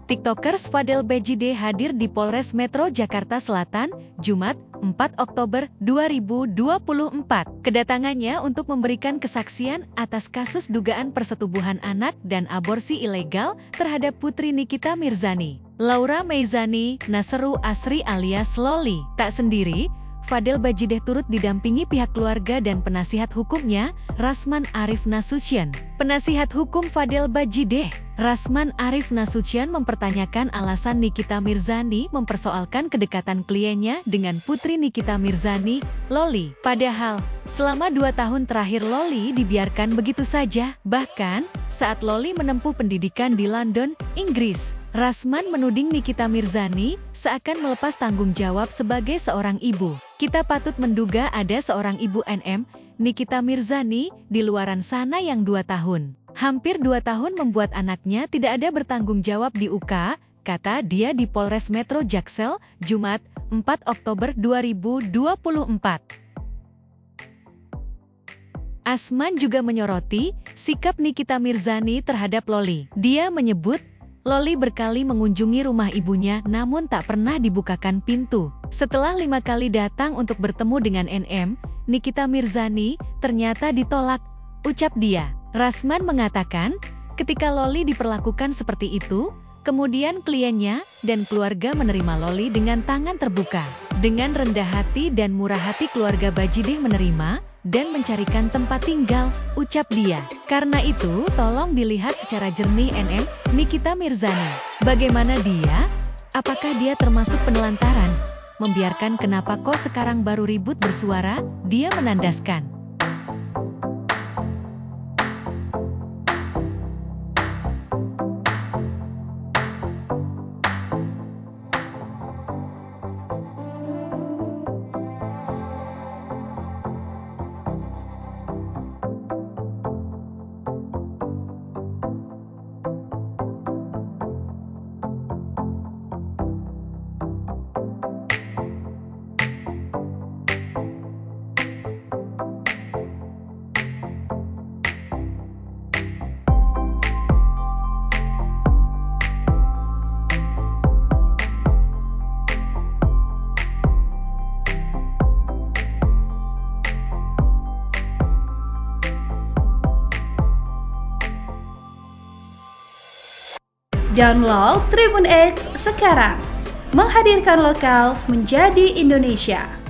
TikTokers Fadel Bejide hadir di Polres Metro Jakarta Selatan, Jumat, 4 Oktober 2024. Kedatangannya untuk memberikan kesaksian atas kasus dugaan persetubuhan anak dan aborsi ilegal terhadap Putri Nikita Mirzani, Laura Meizani Nasru Asri alias Loli. Tak sendiri, Fadel Bejide turut didampingi pihak keluarga dan penasihat hukumnya, Rasman Arif Nasution. Penasihat hukum Fadel Bejide, Rasman Arif Nasution mempertanyakan alasan Nikita Mirzani mempersoalkan kedekatan kliennya dengan Putri Nikita Mirzani, Loli. Padahal, selama 2 tahun terakhir Loli dibiarkan begitu saja. Bahkan, saat Loli menempuh pendidikan di London, Inggris, Rasman menuding Nikita Mirzani seakan melepas tanggung jawab sebagai seorang ibu. Kita patut menduga ada seorang ibu NM, Nikita Mirzani, di luaran sana yang 2 tahun. Hampir 2 tahun membuat anaknya tidak ada bertanggung jawab di UK, kata dia di Polres Metro Jaksel, Jumat, 4 Oktober 2024. Asman juga menyoroti sikap Nikita Mirzani terhadap Loli. Dia menyebut, Loli berkali mengunjungi rumah ibunya namun tak pernah dibukakan pintu. Setelah 5 kali datang untuk bertemu dengan NM, Nikita Mirzani ternyata ditolak, ucap dia. Rasman mengatakan, ketika Loli diperlakukan seperti itu, kemudian kliennya dan keluarga menerima Loli dengan tangan terbuka. Dengan rendah hati dan murah hati keluarga Bejide menerima dan mencarikan tempat tinggal, ucap dia. Karena itu, tolong dilihat secara jernih NM, Nikita Mirzani. Bagaimana dia? Apakah dia termasuk penelantaran? Membiarkan kenapa kok sekarang baru ribut bersuara? Dia menandaskan. Download Tribun X sekarang, menghadirkan lokal menjadi Indonesia.